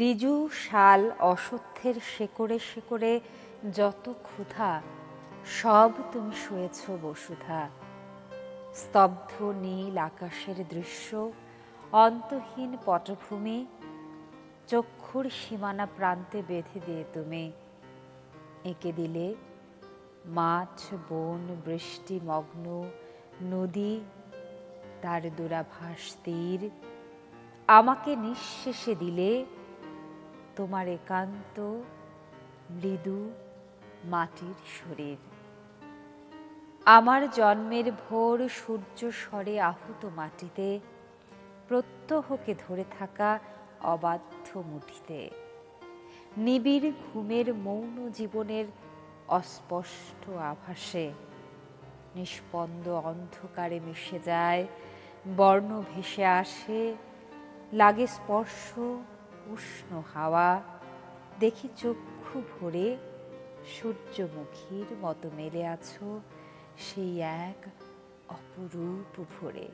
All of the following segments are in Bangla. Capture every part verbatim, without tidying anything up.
ঋজু শাল অসত্যের শেকড়ে শেকড়ে যত ক্ষুধা সব তুমি শুয়েছ বসুধা। স্তব্ধ নীল আকাশের দৃশ্য, অন্তহীন পটভূমি, চক্ষুর সীমানা প্রান্তে বেঁধে দিয়ে তুমি এঁকে দিলে মাঠ, বন, বৃষ্টি মগ্ন নদী, তার দূরাভাস তীর। আমাকে নিঃশেষে দিলে তোমার একান্ত মৃদু মাটির শরীর। আমার জন্মের ভোর সূর্য স্বরে আহুত মাটিতে প্রত্যহকে ধরে থাকা অবাধ্য মুঠিতে, নিবিড় ঘুমের মৌন জীবনের অস্পষ্ট আভাসে নিষ্পন্দ অন্ধকারে মিশে যায়, বর্ণ ভেসে আসে, লাগে স্পর্শ উষ্ণ হাওয়া। দেখি চক্ষু ভরে সূর্যমুখীর মতো মেলে আছো সেই এক অপরূপ ভরে।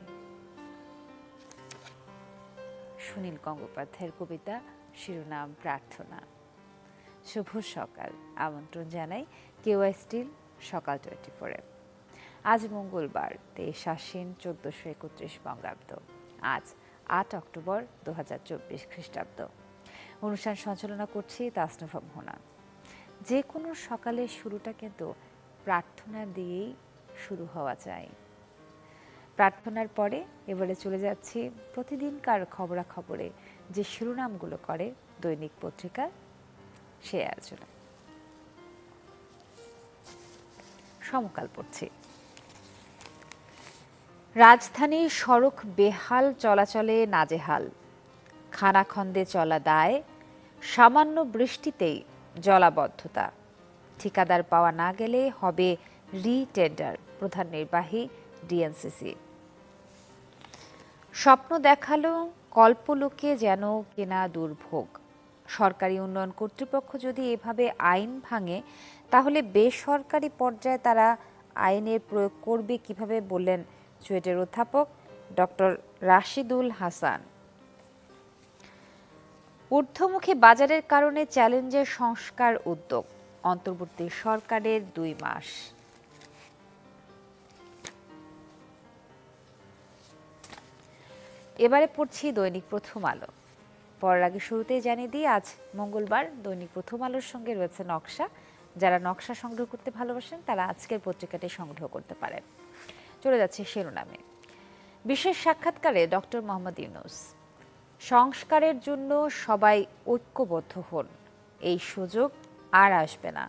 সুনীল গঙ্গোপাধ্যায়ের কবিতা, শিরোনাম প্রার্থনা। শুভ সকাল, আমন্ত্রণ জানাই কেওয়াই স্টিল সকাল টোয়েন্টি ফোরে। আজ মঙ্গলবার তেইশ আশ্বিন চোদ্দশো একত্রিশ বঙ্গাব্দ, আজ আট অক্টোবর দু হাজার চব্বিশ খ্রিস্টাব্দ। অনুষ্ঠান সঞ্চালনা করছি তাসনুফা মোহনা। যে কোনো সকালের শুরুটা কিন্তু প্রার্থনা দিয়েই শুরু হওয়া যায়। প্রার্থনার পরে এবারে চলে যাচ্ছি প্রতিদিনকার খবরাখবরে যে শিরোনামগুলো করে দৈনিক পত্রিকা, সে আলোচনা। সমকাল পড়ছি। রাজধানীর সড়ক বেহাল, চলাচলে নাজেহাল, খানাখন্দে চলা দায়, সামান্য বৃষ্টিতেই জলাবদ্ধতা, ঠিকাদার পাওয়া না গেলে হবে রি-টেন্ডার, প্রধান নির্বাহী ডিএনসিসি। স্বপ্ন দেখালো কল্পলোকে যেন কেনা দুর্ভোগ, সরকারি উন্নয়ন কর্তৃপক্ষ যদি এভাবে আইন ভাঙে তাহলে বেসরকারি পর্যায়ে তারা আইনের প্রয়োগ করবে কিভাবে, বললেন চুয়েটের অধ্যাপক ডক্টর রাশিদুল হাসান। ঊর্ধ্বমুখী বাজারের কারণে চ্যালেঞ্জের সংস্কার উদ্যোগ, অন্তর্বর্তী সরকারের দুই মাস। এবারে পড়ছি দৈনিক প্রথম আলো। পড়ার আগে শুরুতেই জানিয়ে দিই আজ মঙ্গলবার দৈনিক প্রথম আলোর সঙ্গে রয়েছে নকশা। যারা নকশা সংগ্রহ করতে ভালোবাসেন তারা আজকের পত্রিকাটি সংগ্রহ করতে পারেন। চলে যাচ্ছে শিরোনামে। বিশেষ সাক্ষাৎকারে ডক্টর মোহাম্মদ ইউনূস, সংস্কারের জন্য সবাই ঐক্যবদ্ধ হন, এই সুযোগ আর আসবে না।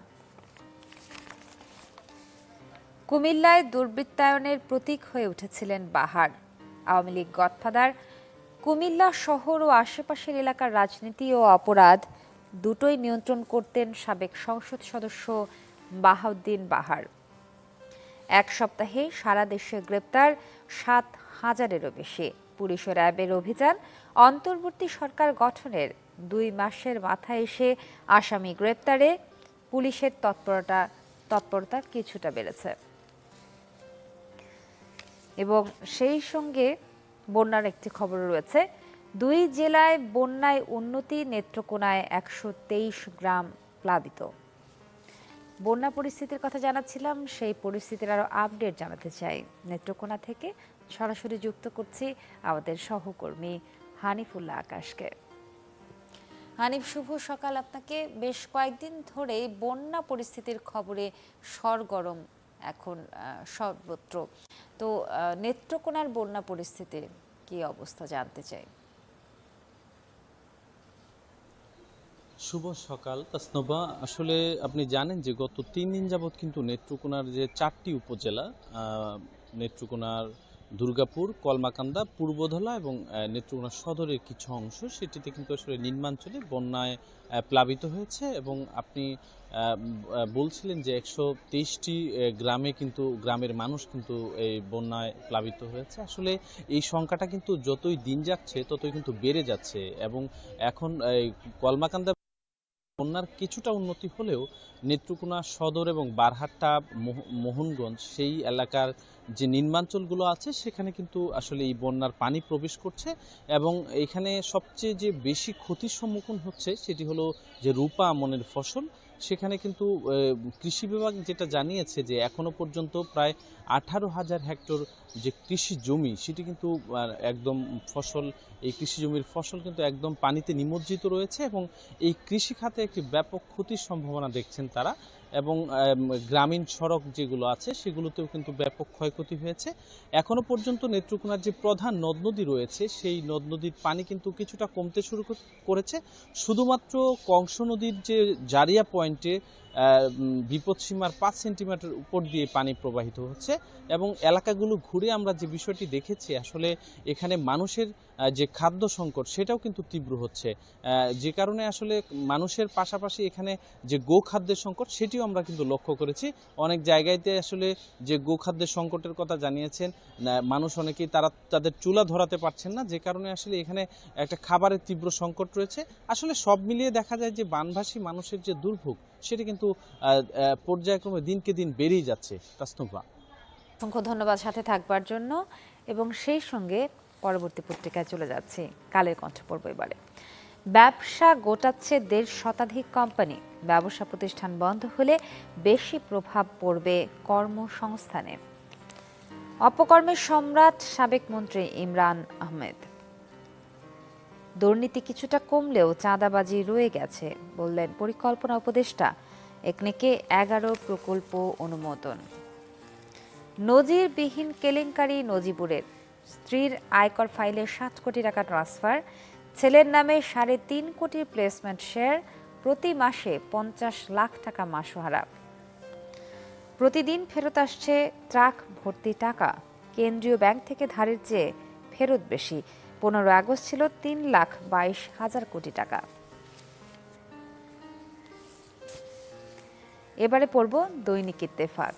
কুমিল্লায় দুর্বৃত্তায়নের প্রতীক হয়ে উঠেছিলেন বাহার, আওয়ামী লীগ গডফাদার। কুমিল্লা শহর ও আশেপাশের এলাকার রাজনীতি ও অপরাধ দুটোই নিয়ন্ত্রণ করতেন সাবেক সংসদ সদস্য বাহাউদ্দিন বাহার। এক সপ্তাহে সারা দেশে গ্রেপ্তার সাত হাজারেরও বেশি। পুলিশ ও র্যাবের অভিযান অন্তর্বর্তী সরকার গঠনের দুই মাসের মাথায় এসে আসামি গ্রেপ্তারে পুলিশের তৎপরতা তৎপরতা কিছুটা বেড়েছে। এবং সেই সঙ্গে বন্যার একটি খবর রয়েছে। দুই জেলায় বন্যায় উন্নতি, নেত্রকোনায় একশো তেইশ গ্রাম প্লাবিত। বন্যা পরিস্থিতির কথা জানাচ্ছিলাম, সেই পরিস্থিতির আরো আপডেট জানাতে চাই। নেত্রকোনা থেকে সরাসরি যুক্ত করছি আমাদের সহকর্মী হানিফুল্লাহ আকাশকে। হানিফ, শুভ সকাল আপনাকে। বেশ কয়েকদিন ধরে বন্যা পরিস্থিতির খবরে সরগরম এখন সর্বত্র। তো নেত্রকোনার বন্যা পরিস্থিতির কি অবস্থা জানতে চাই। শুভ সকাল তাসনবা। আসলে আপনি জানেন যে গত তিন দিন যাবৎ কিন্তু নেত্রকোনার যে চারটি উপজেলা, নেত্রকোনার দুর্গাপুর, কলমাকান্দা, পূর্বধলা এবং নেত্রকোনা সদরের কিছু অংশ, সেটিতে কিন্তু আসলে নিম্নাঞ্চলে বন্যায় প্লাবিত হয়েছে। এবং আপনি বলছিলেন যে একশো তেইশটি গ্রামে কিন্তু গ্রামের মানুষ কিন্তু এই বন্যায় প্লাবিত হয়েছে। আসলে এই সংখ্যাটা কিন্তু যতই দিন যাচ্ছে ততই কিন্তু বেড়ে যাচ্ছে। এবং এখন এই কলমাকান্দা বন্যার কিছুটা উন্নতি হলেও নেত্রকোনা সদর এবং বারহাট্টা মোহনগঞ্জ সেই এলাকার যে নিম্নাঞ্চলগুলো আছে সেখানে কিন্তু আসলে এই বন্যার পানি প্রবেশ করছে এবং এখানে সবচেয়ে যে বেশি ক্ষতির সম্মুখীন হচ্ছে সেটি হলো যে রূপা আমনের ফসল। সেখানে কিন্তু কৃষি বিভাগ যেটা জানিয়েছে যে এখনো পর্যন্ত প্রায় আঠারো হাজার হেক্টর যে কৃষি জমি সেটি কিন্তু একদম ফসল এই কৃষি জমির ফসল কিন্তু একদম পানিতে নিমজ্জিত রয়েছে এবং এই কৃষি খাতে একটি ব্যাপক ক্ষতির সম্ভাবনা দেখছেন তারা এবং গ্রামীণ সড়ক যেগুলো আছে সেগুলোতেও কিন্তু ব্যাপক ক্ষয়ক্ষতি হয়েছে। এখনো পর্যন্ত নেত্রকোনার যে প্রধান নদ নদী রয়েছে সেই নদ নদীর পানি কিন্তু কিছুটা কমতে শুরু করেছে। শুধুমাত্র কংস নদীর যে জারিয়া পয়েন্টে বিপদসীমার পাঁচ সেন্টিমিটার উপর দিয়ে পানি প্রবাহিত হচ্ছে এবং এলাকাগুলো ঘুরে আমরা যে বিষয়টি দেখেছি আসলে এখানে মানুষের যে খাদ্য সংকট সেটাও কিন্তু তীব্র হচ্ছে, যে কারণে আসলে মানুষের পাশাপাশি এখানে যে গো খাদ্যের সংকট সেটিও আমরা কিন্তু লক্ষ্য করেছি। অনেক জায়গাতে আসলে যে গো খাদ্যের সংকটের কথা জানিয়েছেন মানুষ অনেকেই তারা তাদের চুলা ধরাতে পারছেন না, যে কারণে আসলে এখানে একটা খাবারের তীব্র সংকট রয়েছে। আসলে সব মিলিয়ে দেখা যায় যে বানভাসী মানুষের যে দুর্ভোগ সেটি কিন্তু পর্যায়ক্রমে দিনকে দিন বেড়েই যাচ্ছে। তাসনুভা, অসংখ্য ধন্যবাদ সাথে থাকবার জন্য এবং সেই সঙ্গে পরবর্তী পত্রিকায় চলে যাচ্ছি। কালের কণ্ঠ পড়ব এবারে। ব্যবসা গোটাচ্ছে দেড় শতাধিক কোম্পানি, ব্যবসা প্রতিষ্ঠান বন্ধ হলে বেশি প্রভাব পড়বে কর্মসংস্থানে। অপকর্মের সম্রাট সাবেক মন্ত্রী ইমরান আহমেদ। দুর্নীতি কিছুটা কমলেও চাঁদাবাজি রয়ে গেছে বললেন পরিকল্পনা উপদেষ্টা। একনেকে এগারো প্রকল্প অনুমোদন। নজিরবিহীন কেলেঙ্কারি নজিবুরের, স্ত্রীর আয়কর ফাইলে সাত কোটি টাকা ট্রান্সফার, ছেলের নামে সাড়ে তিন কোটির প্লেসমেন্ট শেয়ার, প্রতি মাসে পঞ্চাশ লাখ টাকা মাসোহারা। প্রতিদিন ফেরত আসছে ট্রাক ভর্তি টাকা, কেন্দ্রীয় ব্যাংক থেকে ধারের চেয়ে ফেরত বেশি। পনেরো আগস্ট ছিল তিন লাখ বাইশ হাজার কোটি টাকা। এবারে পড়ব দৈনিক ইত্তেফাক।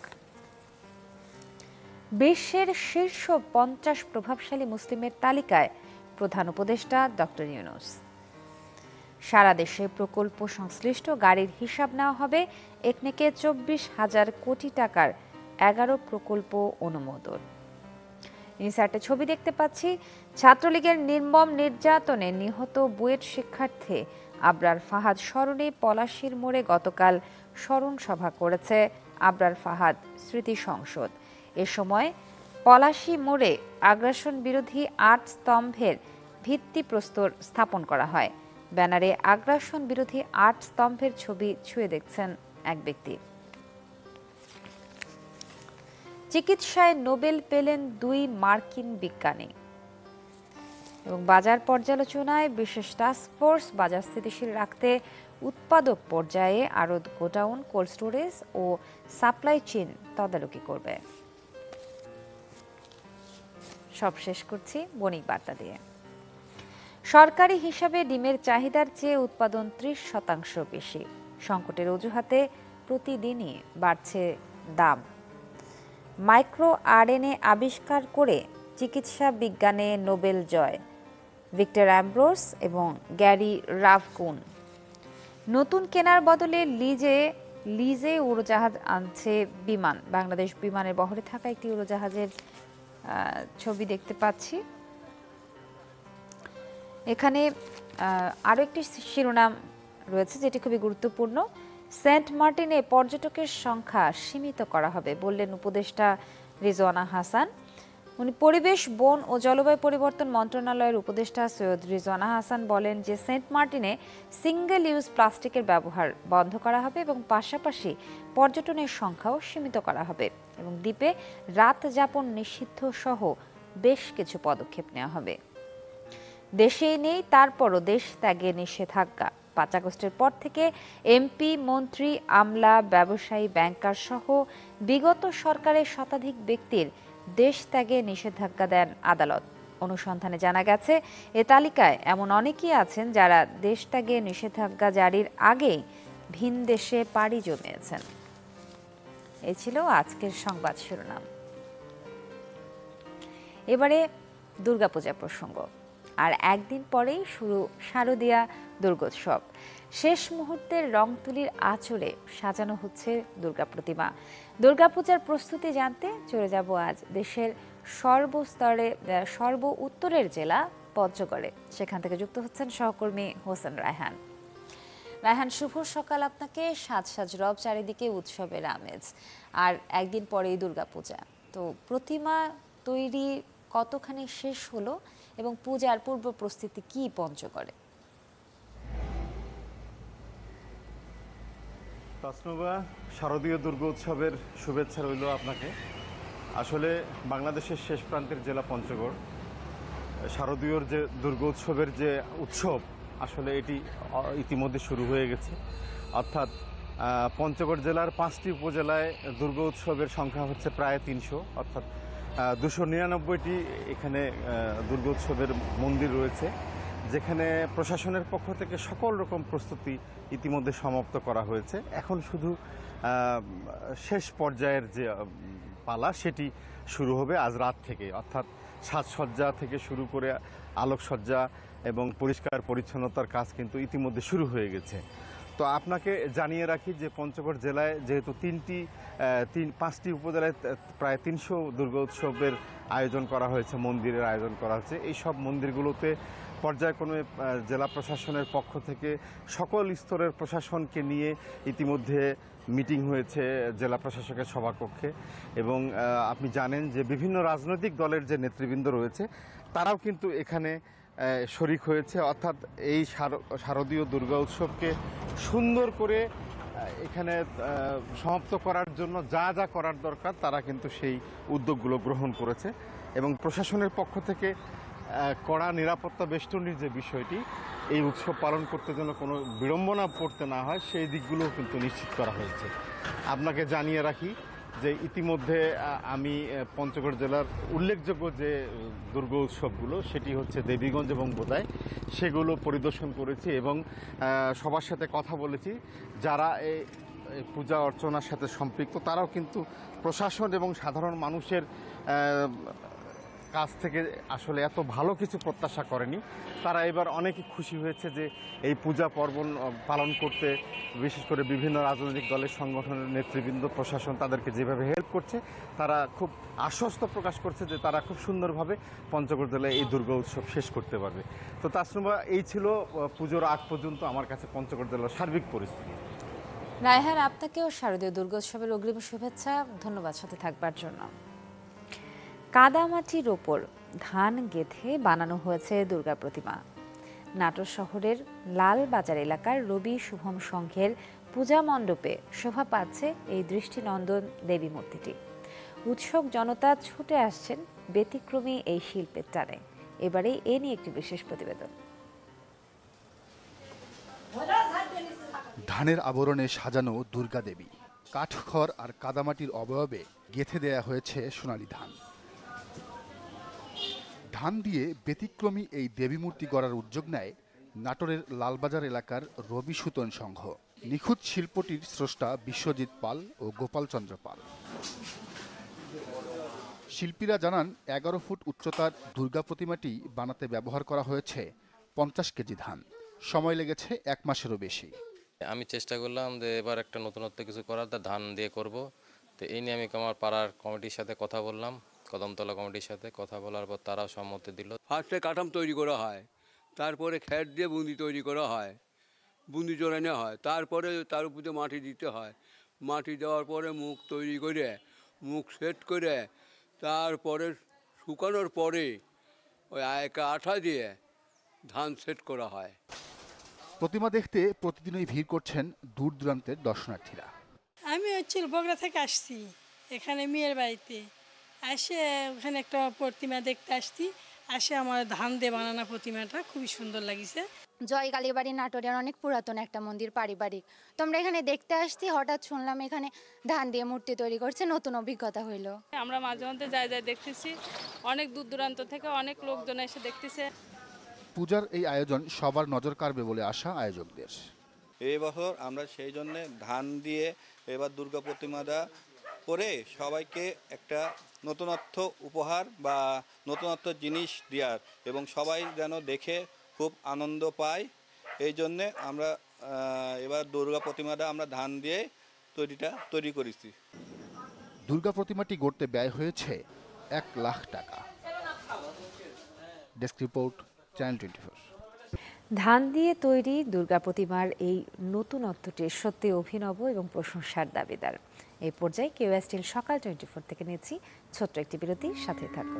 বিশ্বের শীর্ষ পঞ্চাশ প্রভাবশালী মুসলিমের তালিকায় প্রধান উপদেষ্টা ডক্টর ইউনূস। সারা দেশে প্রকল্প সংশ্লিষ্ট গাড়ির হিসাব নেওয়া হবে। একনেকে চব্বিশ হাজার কোটি টাকার এগারো প্রকল্প অনুমোদন। ইনসার্টে ছবি দেখতে পাচ্ছি। ছাত্রলীগের নির্মম নির্যাতনে নিহত বুয়েট শিক্ষার্থী আবরার ফাহাদ স্মরণে পলাশীর মোড়ে গতকাল স্মরণ সভা করেছে আবরার ফাহাদ স্মৃতি সংসদ। এ সময় পলাশী মোড়ে আগ্রাসন বিরোধী আট স্তম্ভের ভিত্তিপ্রস্তর স্থাপন করা হয়। ব্যানারে আগ্রাসন বিরোধী আট স্তম্ভের ছবি ছুঁয়ে দেখছেন এক ব্যক্তি। চিকিৎসায় নোবেল পেলেন দুই মার্কিন বিজ্ঞানী। এবং বাজার পর্যালোচনায় বিশেষ টাস্কফোর্স বাজার স্থিতিশীল রাখতে উৎপাদক পর্যায়ে আড়ত, গোডাউন, কোল্ড স্টোরেজ ও সাপ্লাই চেইন তদারকি করবে। সব শেষ করছি বণিক বার্তা দিয়ে। সরকারি হিসাবে ডিমের চাহিদার চেয়ে উৎপাদন ত্রিশ শতাংশ বেশি। সংকটের অজুহাতে প্রতিদিনই বাড়ছে দাম। মাইক্রো আরএনএ আবিষ্কার করে চিকিৎসা বিজ্ঞানে নোবেল জয় ভিক্টর অ্যাম্ব্রোস এবং গ্যারি রাভকুন। নতুন কেনার বদলে লিজে লিজে উড়োজাহাজ আনছে বিমান। বাংলাদেশ বিমানের বহরে থাকা একটি উড়োজাহাজের ছবি দেখতে পাচ্ছি। এখানে আরও একটি শিরোনাম রয়েছে যেটি খুবই গুরুত্বপূর্ণ। সেন্ট মার্টিনে পর্যটকের সংখ্যা সীমিত করা হবে বললেন উপদেষ্টা রিজওয়ানা হাসান। উনি পরিবেশ, বন ও জলবায়ু পরিবর্তন মন্ত্রণালয়ের উপদেষ্টা সৈয়দ রিজওয়ানা হাসান বলেন যে সেন্ট মার্টিনে সিঙ্গেল ইউজ প্লাস্টিকের ব্যবহার বন্ধ করা হবে এবং পাশাপাশি পর্যটনের সংখ্যাও সীমিত করা হবে এবং দ্বীপে রাত যাপন নিষিদ্ধ সহ বেশ কিছু পদক্ষেপ নেওয়া হবে। দেশেই নেই তারপরও দেশ ত্যাগে নিষেধাজ্ঞা। পাঁচ আগস্টের পর থেকে এমপি, মন্ত্রী, আমলা, ব্যবসায়ী, ব্যাংকার সহ বিগত সরকারের শতাধিক ব্যক্তির দেশ ত্যাগে নিষেধাজ্ঞা দেন আদালত। অনুসন্ধানে জানা গেছে এ তালিকায় এমন অনেকেই আছেন যারা দেশ ত্যাগে নিষেধাজ্ঞা জারির আগেই ভিন দেশে পাড়ি জমিয়েছেন। এই ছিল আজকের সংবাদ শিরোনাম। এবারে দুর্গাপূজা প্রসঙ্গ। আর একদিন পরেই শুরু শারদীয়া দুর্গোৎসব। শেষ মুহূর্তের রং তুলির আঁচড়ে সাজানো হচ্ছে দুর্গা প্রতিমা। দুর্গাপূজার প্রস্তুতি জানতে চলে যাব আজ দেশের সর্বস্তরে সর্ব উত্তরের জেলা পঞ্চগড়ে। সেখান থেকে যুক্ত হচ্ছেন সহকর্মী হোসেন রায়হান। রায়হান, শুভ সকাল আপনাকে। সাজ সাজ রব, চারিদিকে উৎসবের আমেজ, আর একদিন পরেই দুর্গাপূজা। তো প্রতিমা তৈরি কতখানি শেষ হলো এবং পূজার পূর্ব প্রস্তুতি কি পঞ্চগড়ে? তাসনুবা, শারদীয় দুর্গা উৎসবের শুভেচ্ছা রইল আপনাকে। আসলে বাংলাদেশের শেষ প্রান্তের জেলা পঞ্চগড়, শারদীয়র যে দুর্গা উৎসবের যে উৎসব আসলে এটি ইতিমধ্যে শুরু হয়ে গেছে। অর্থাৎ পঞ্চগড় জেলার পাঁচটি উপজেলায় দুর্গা উৎসবের সংখ্যা হচ্ছে প্রায় তিনশো, অর্থাৎ দুশো নিরানব্বইটি এখানে দুর্গা উৎসবের মন্দির রয়েছে, যেখানে প্রশাসনের পক্ষ থেকে সকল রকম প্রস্তুতি ইতিমধ্যে সমাপ্ত করা হয়েছে। এখন শুধু শেষ পর্যায়ের যে পালা সেটি শুরু হবে আজ রাত থেকে, অর্থাৎ সাজসজ্জা থেকে শুরু করে আলোকসজ্জা এবং পরিষ্কার পরিচ্ছন্নতার কাজ কিন্তু ইতিমধ্যে শুরু হয়ে গেছে। তো আপনাকে জানিয়ে রাখি যে পঞ্চগড় জেলায় যেহেতু তিনটি তিন পাঁচটি উপজেলায় প্রায় তিনশো দুর্গা উৎসবের আয়োজন করা হয়েছে, মন্দিরের আয়োজন করা হয়েছে, এই সব মন্দিরগুলোতে পর্যায়ক্রমে জেলা প্রশাসনের পক্ষ থেকে সকল স্তরের প্রশাসনকে নিয়ে ইতিমধ্যে মিটিং হয়েছে জেলা প্রশাসকের সভাকক্ষে। এবং আপনি জানেন যে বিভিন্ন রাজনৈতিক দলের যে নেতৃবৃন্দ রয়েছে তারাও কিন্তু এখানে শরিক হয়েছে, অর্থাৎ এই শারদীয় দুর্গা উৎসবকে সুন্দর করে এখানে সমাপ্ত করার জন্য যা যা করার দরকার তারা কিন্তু সেই উদ্যোগগুলো গ্রহণ করেছে। এবং প্রশাসনের পক্ষ থেকে কড়া নিরাপত্তা বেষ্টনীর যে বিষয়টি, এই উৎসব পালন করতে যেন কোনো বিড়ম্বনা পড়তে না হয় সেই দিকগুলোও কিন্তু নিশ্চিত করা হয়েছে। আপনাকে জানিয়ে রাখি যে ইতিমধ্যে আমি পঞ্চগড় জেলার উল্লেখযোগ্য যে দুর্গা উৎসবগুলো সেটি হচ্ছে দেবীগঞ্জ এবং বোদায়, সেগুলো পরিদর্শন করেছি এবং সবার সাথে কথা বলেছি। যারা এই পূজা অর্চনার সাথে সম্পৃক্ত তারাও কিন্তু প্রশাসন এবং সাধারণ মানুষের কাছ থেকে আসলে এত ভালো কিছু প্রত্যাশা করেনি। তারা এবার অনেকই খুশি হয়েছে যে এই পূজা পার্বণ পালন করতে বিশেষ করে বিভিন্ন রাজনৈতিক দলের সংগঠনের নেতৃবৃন্দ, প্রশাসন তাদেরকে যেভাবে হেল্প করছে, তারা খুব আশ্বস্ত প্রকাশ করছে যে তারা খুব সুন্দরভাবে পঞ্চগড় জেলায় এই দুর্গা উৎসব শেষ করতে পারবে। তো তাসনুবা, এই ছিল পুজোর আগ পর্যন্ত আমার কাছে পঞ্চগড় জেলার সার্বিক পরিস্থিতি। রায়হান, আপনাকেও শারদীয় দুর্গোৎসবের অগ্রিম শুভেচ্ছা, ধন্যবাদ সাথে থাকবার জন্য। কাদামাটির ওপর ধান গেঁথে বানানো হয়েছে দুর্গা প্রতিমা। নাটোর শহরের লালবাজার এলাকার রবি শুভম সংঘের পূজা মণ্ডপে শোভা পাচ্ছে এই দৃষ্টিনন্দন দেবী মূর্তিটি। উৎসুক জনতা ছুটে আসছেন ব্যতিক্রমী এই শিল্পের টানে। এবারে এ নিয়ে একটি বিশেষ প্রতিবেদন। ধানের আবরণে সাজানো দুর্গা দেবী, কাঠখড় আর কাদামাটির অবয়বে গেঁথে দেয়া হয়েছে সোনালী ধান। ধান দিয়ে ব্যতিক্রমী এই দেবী মূর্তি গড়ার উদ্যোগ নেয় নাটোরের লালবাজার এলাকার রবি সুতন সংঘ। নিখুঁত শিল্পটির স্রষ্টা বিশ্বজিৎ পাল ও গোপাল চন্দ্র পাল। শিল্পীরা জানান, এগারো ফুট উচ্চতার দুর্গা প্রতিমাটি বানাতে ব্যবহার করা হয়েছে পঞ্চাশ কেজি ধান। সময় লেগেছে এক মাসেরও বেশি। আমি চেষ্টা করলাম যে এবার একটা নতুনত্ব কিছু করার, তা ধান দিয়ে করব। তো এই নিয়ে আমি আমার পাড়ার কমিটির সাথে কথা বললাম, কদমতলা কমিটির সাথে কথা বলার পর তারাও সম্মতি দিল। ফার্স্টে কাঠাম তৈরি করা হয়, তারপরে খ্যাট দিয়ে বুন্দি তৈরি করা হয়, বুন্দি জড়ানো হয়, তারপরে তার উপরে মাটি দিতে হয়। মাটি দেওয়ার পরে মুখ তৈরি করে, মুখ সেট করে, তারপরে শুকানোর পরে ওই একটা আঠা দিয়ে ধান সেট করা হয়। প্রতিমা দেখতে প্রতিদিনই ভিড় করছেন দূর দূরান্তের দর্শনার্থীরা। আমি হচ্ছে বগুড়া থেকে আসছি এখানে মেয়ের বাড়িতে, আসে ওখানে একটা প্রতিমা দেখতে আসছি। আসে আমার ধান দিয়ে বানানো প্রতিমাটা খুবই সুন্দর লাগিছে। জয় কালীবাড়ি নাটোরের অনেক পুরাতন একটা মন্দির, পারিবারিক। তো আমরা এখানে দেখতে আসছি, হঠাৎ শুনলাম এখানে ধান দিয়ে মূর্তি তৈরি করছে, নতুন অভিজ্ঞতা হইলো। আমরা মাঝে মধ্যে যাই যাই দেখতেছি, অনেক দূর দূরান্ত থেকে অনেক লোকজন এসে দেখতেছে। পূজার এই আয়োজন সবার নজর কাড়বে বলে আশা আয়োজকদের। এই বছর আমরা সেই জন্যে ধান দিয়ে এবার দুর্গা প্রতিমাটা করে সবাইকে একটা নতুনত্ব উপহার বা নতুনত্ব জিনিস দেওয়ার, এবং সবাই যেন দেখে খুব আনন্দ পায়, এই জন্যে আমরা এবার দুর্গা প্রতিমাটা আমরা ধান দিয়ে তৈরিটা তৈরি করেছি। দুর্গা প্রতিমাটি গড়তে ব্যয় হয়েছে এক লাখ টাকা। Desk report, channel twenty four. ধান দিয়ে তৈরি দুর্গা প্রতিমার এই নতুনত্বটি সত্যি অভিনব এবং প্রশংসার দাবিদার। এই পর্যায়ে কেওয়া স্টিল সকাল টোয়েন্টি ফোর থেকে নিয়েছি ছোট্ট একটি বিরতি, সাথে থাকুন।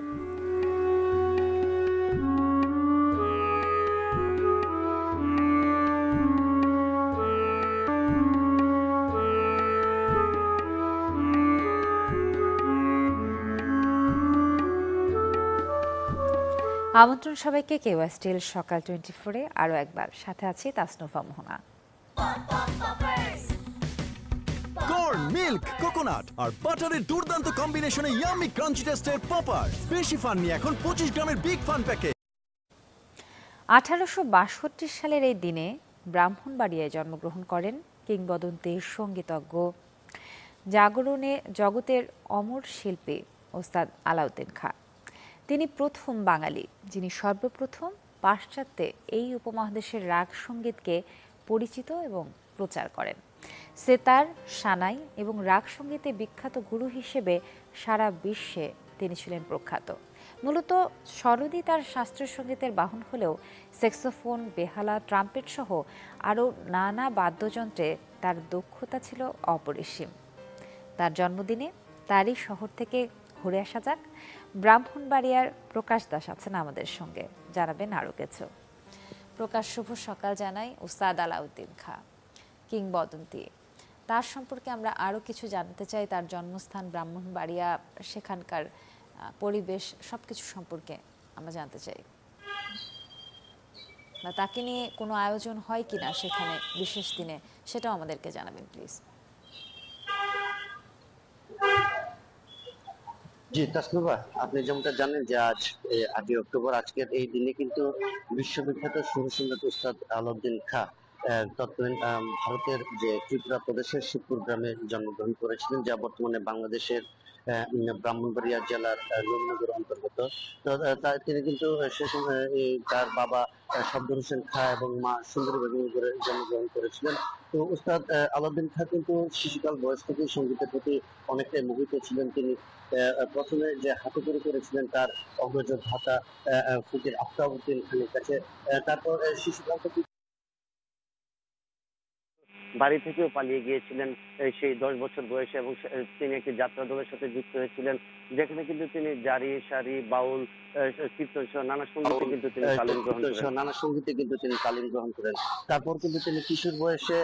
আমন্ত্রণ সবাইকে কেওয়া স্টিল সকাল টোয়েন্টি ফোরে আরও একবার, সাথে আছি Tasnufa Mohona. Corn, milk, coconut আর বাটারের দুর্দান্ত কম্বিনেশনে ইয়াম্মি ক্রাঞ্চি টেস্টের পপার। বেশি ফান নিয়ে এখন পঁচিশ গ্রামের বিগ ফান প্যাকেজ। আঠারোশো বাষট্টি সালের এই দিনে ব্রাহ্মণবাড়িয়ায় জন্মগ্রহণ করেন কিংবদন্তি সঙ্গীতজ্ঞ, জাগরণে জগতের অমর শিল্পী ওস্তাদ আলাউদ্দিন খাঁ। তিনি প্রথম বাঙালি যিনি সর্বপ্রথম পাশ্চাত্যে এই উপমহাদেশের রাগ সঙ্গীতকে পরিচিত এবং প্রচার করেন। সেতার, সানাই এবং রাগ সঙ্গীতে বিখ্যাত গুরু হিসেবে সারা বিশ্বে তিনি ছিলেন প্রখ্যাত। মূলত সরোদি তার শাস্ত্রীয় সঙ্গীতের বাহন হলেও স্যাক্সোফোন, বেহালা, ট্রাম্পেট সহ আরও নানা বাদ্যযন্ত্রে তার দক্ষতা ছিল অপরিসীম। তার জন্মদিনে তারই শহর থেকে ঘুরে আসা যাক। ব্রাহ্মণবাড়িয়ার প্রকাশ দাস আছেন আমাদের সঙ্গে, জানাবেন আরও কিছু। প্রকাশ, শুভ সকাল জানাই। ওস্তাদ আলাউদ্দিন খাঁ কিংবদন্তি, তার সম্পর্কে আমরা আরও কিছু জানতে চাই। তার জন্মস্থান ব্রাহ্মণবাড়িয়া, সেখানকার পরিবেশ সব কিছু সম্পর্কে আমরা জানতে চাই। বা তাকে নিয়ে কোনো আয়োজন হয় কিনা সেখানে বিশেষ দিনে, সেটাও আমাদেরকে জানাবেন প্লিজ। জি তাসনুভা, আপনি যেমনটা জানেন যে আজ আটই অক্টোবর, আজকের এই দিনে কিন্তু বিশ্ববিখ্যাত সুরসঙ্গীত উস্তাদ আলাউদ্দিন খাঁ তৎকালীন ভারতের যে ত্রিপুরা প্রদেশের শিবপুর গ্রামে জন্মগ্রহণ করেছিলেন, যা বর্তমানে বাংলাদেশের ব্রাহ্মণবাড়িয়া জেলার রূপনগর অন্তর্গত। তো তিনি কিন্তু সে সময় তার বাবা শব্দর হোসেন খাঁ এবং মা সুন্দরী বেগম করে জন্মগ্রহণ করেছিলেন। তো উস্তাদ আলাউদ্দিন খাঁ কিন্তু শিশুকাল বয়স থেকেই সঙ্গীতের প্রতি অনেকটাই মোহিত ছিলেন। তিনি প্রথমে যে হাতে করে করেছিলেন তার অগ্রজ ভ্রাতা ফকির আফতাবউদ্দিন খানের কাছে, তারপর শিশুকাল থেকে বাড়ি থেকেও পালিয়ে গিয়েছিলেন সেই দশ বছর বয়সে, এবং তিনি একটি যাত্রা দলের সাথে যুক্ত হয়েছিলেন, যেখানে কিন্তু তিনি জারি, সারি, বাউল, কীর্তন সহ নানা সঙ্গীতে কিন্তু তিনি তালিম গ্রহণ করেন নানা সঙ্গীতে কিন্তু তিনি তালিম গ্রহণ করেন তারপর কিন্তু তিনি কিশোর বয়সে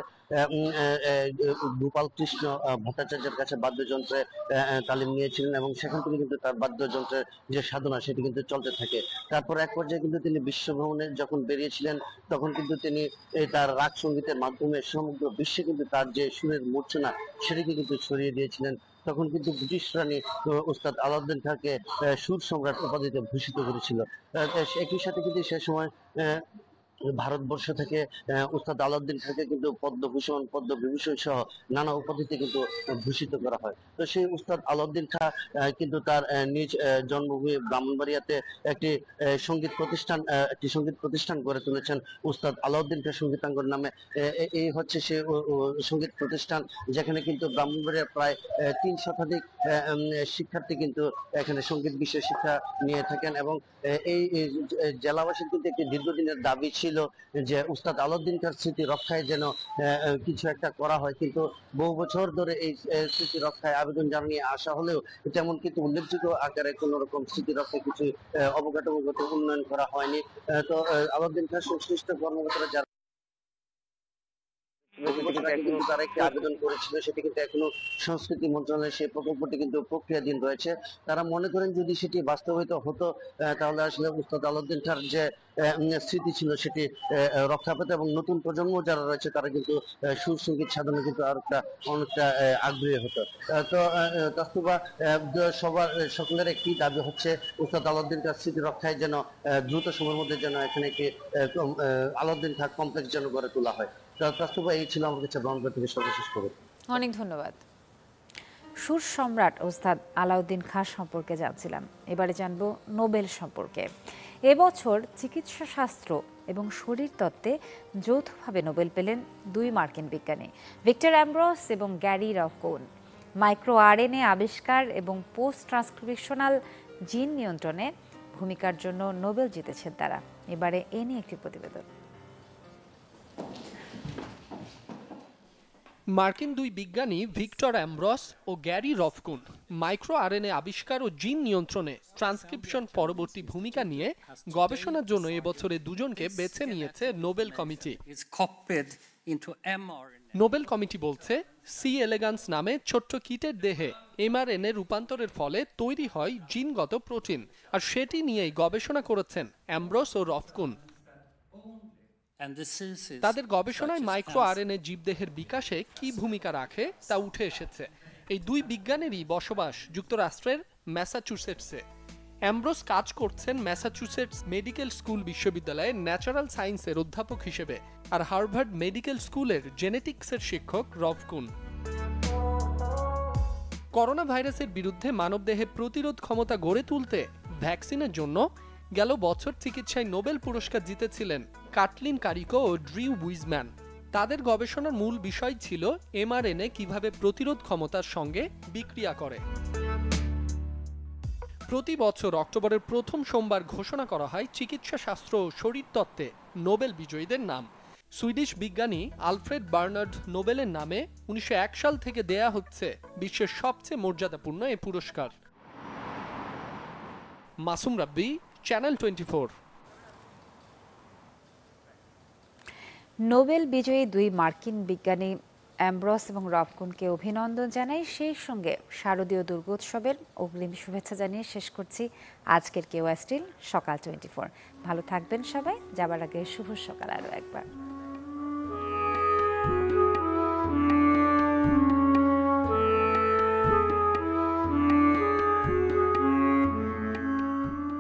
গোপাল কৃষ্ণ ভট্টাচার্যের কাছে বাদ্যযন্ত্রে তালিম নিয়েছিলেন, এবং সেখান থেকে কিন্তু তার বাদ্যযন্ত্রের যে সাধনা সেটি কিন্তু চলতে থাকে। তারপর এক পর্যায়ে কিন্তু তিনি বিশ্বভ্রমণে যখন বেরিয়েছিলেন, তখন কিন্তু তিনি তার রাগ সঙ্গীতের মাধ্যমে সমগ্র বিশ্বে কিন্তু তার যে সুরের মূর্ছনা সেটিকে কিন্তু ছড়িয়ে দিয়েছিলেন। তখন কিন্তু ব্রিটিশ রানী উস্তাদ আলাউদ্দিন খাঁকে সুর সম্রাট উপাধিতে ভূষিত করেছিল। একই সাথে কিন্তু সে সময় ভারতবর্ষ থেকে উস্তাদ আলাউদ্দিন খাঁকে কিন্তু পদ্মভূষণ, পদ্মবিভূষণ সহ নানা উপাধিতে কিন্তু ভূষিত করা হয়। তো সেই উস্তাদ আলাউদ্দিন খাঁ কিন্তু তার নিজ জন্মভূমি ব্রাহ্মণবাড়িয়াতে একটি সঙ্গীত প্রতিষ্ঠান একটি সঙ্গীত প্রতিষ্ঠান গড়ে তুলেছেন উস্তাদ আলাউদ্দিন খাঁ সঙ্গীতাঙ্গন নামে। এই হচ্ছে সে সঙ্গীত প্রতিষ্ঠান, যেখানে কিন্তু ব্রাহ্মণবাড়িয়ার প্রায় তিন শতাধিক শিক্ষার্থী কিন্তু এখানে সঙ্গীত বিষয়ে শিক্ষা নিয়ে থাকেন, এবং এই জেলাবাসীর কিন্তু একটি দীর্ঘদিনের দাবি ছিল যে উস্তাদ আলাউদ্দিন খাঁর স্মৃতি রক্ষায় যেন কিছু একটা করা হয়, কিন্তু বহু বছর ধরে এই স্মৃতি রক্ষায় আবেদন জানিয়ে আসা হলেও তেমন কিন্তু উল্লেখযোগ্য আকারে কোন রকম স্মৃতি রক্ষায় কিছু অবকাঠামোগত উন্নয়ন করা হয়নি। তো আলাউদ্দিন খাঁর সংশ্লিষ্ট কর্মকর্তারা যারা তারা একটি আবেদন করেছিল, সেটি কিন্তু এখনো সংস্কৃতি মন্ত্রণালয়ের সেই প্রকল্পটি কিন্তু প্রক্রিয়াধীন রয়েছে। তারা মনে করেন যদি সেটি বাস্তবায়িত হতো তাহলে আসলে উস্তাদ আলাউদ্দিন খাঁর যে স্মৃতি ছিল সেটি রক্ষা পেত, এবং নতুন প্রজন্ম যারা রয়েছে তারা কিন্তু সুর সঙ্গীত সাধনা কিন্তু আর একটা অনেকটা আগ্রহী হতো। তো তাসনুভা, সবার সকলের একটি দাবি হচ্ছে উস্তাদ আলাউদ্দিন খাঁর স্মৃতি রক্ষায় যেন দ্রুত সময়ের মধ্যে যেন এখানে একটি আলাউদ্দিন খাঁ কমপ্লেক্স যেন গড়ে তোলা হয়। এই ছিল আমার কাছে ব্রাহ্মণবাড়িয়া থেকে সর্বশেষ খবর। অনেক ধন্যবাদ। সুর সম্রাট ওস্তাদ আলাউদ্দিন খাঁ সম্পর্কে জানছিলাম, এবারে জানবো নোবেল সম্পর্কে। এবছর চিকিৎসা শাস্ত্র এবং শরীরতত্ত্বে যৌথভাবে নোবেল পেলেন দুই মার্কিন বিজ্ঞানী, ভিক্টর অ্যামব্রোস এবং গ্যারি রফকুন। মাইক্রো আরএনএ আবিষ্কার এবং পোস্ট ট্রান্সক্রিপশনাল জিন নিয়ন্ত্রণে ভূমিকার জন্য নোবেল জিতেছেন তারা। এবারে এ নিয়ে একটি প্রতিবেদন। মার্কিন দুই বিজ্ঞানী ভিক্টর অ্যামব্রস ও গ্যারি রফকুন মাইক্রো আরএনএ আবিষ্কার ও জিন নিয়ন্ত্রণে ট্রান্সক্রিপশন পরবর্তী ভূমিকা নিয়ে গবেষণার জন্য এবছরে দুজনকে বেছে নিয়েছে নোবেল কমিটি। নোবেল কমিটি বলছে, সি এলেগান্স নামে ছোট্ট কিটের দেহে এমআরএনএ রূপান্তরের ফলে তৈরি হয় জিনগত প্রোটিন, আর সেটি নিয়েই গবেষণা করেছেন অ্যামব্রস ও রফকুন। তাদের গবেষণায় মাইক্রো আরএনএ জীবদেহের বিকাশে কি ভূমিকা রাখে তা উঠে এসেছে। এই দুই বিজ্ঞানেরই বসবাস যুক্তরাষ্ট্রের ম্যাসাচুসেটসে। অ্যামব্রোস কাজ করছেন ম্যাসাচুসেটস মেডিকেল স্কুল বিশ্ববিদ্যালয়ে ন্যাচারাল সায়েন্সের অধ্যাপক হিসেবে, আর হার্ভার্ড মেডিকেল স্কুলের জেনেটিক্সের শিক্ষক রফকুন। করোনা ভাইরাসের বিরুদ্ধে মানবদেহে প্রতিরোধ ক্ষমতা গড়ে তুলতে ভ্যাকসিনের জন্য গেল বছর চিকিৎসায় নোবেল পুরস্কার জিতেছিলেন কাটলিন কারিকো ও ড্রিউ উইজম্যান। তাদের গবেষণার মূল বিষয় ছিল এমআরএনএ কিভাবে প্রতিরোধ ক্ষমতার সঙ্গে বিক্রিয়া করে। প্রতি বছর অক্টোবরের প্রথম সোমবার ঘোষণা করা হয় চিকিৎসা শাস্ত্র ও শরীরতত্ত্বে নোবেল বিজয়ীদের নাম। সুইডিশ বিজ্ঞানী আলফ্রেড বার্নার্ড নোবেলের নামে উনিশশো এক সাল থেকে দেয়া হচ্ছে বিশ্বের সবচেয়ে মর্যাদাপূর্ণ এই পুরস্কার। Masum Rabbi, channel twenty four. Nobel বিজয়ী দুই মার্কিন বিজ্ঞানী অ্যামব্রস এবং রফকুনকে অভিনন্দন জানাই, সেই সঙ্গে শারদীয় দুর্গোৎসবের অগ্রিম শুভেচ্ছা জানিয়ে শেষ করছি আজকের কেওয়াই স্টিল সকাল টোয়েন্টি ফোর। ভালো থাকবেন সবাই, যাবার আগে শুভ সকাল আরও একবার।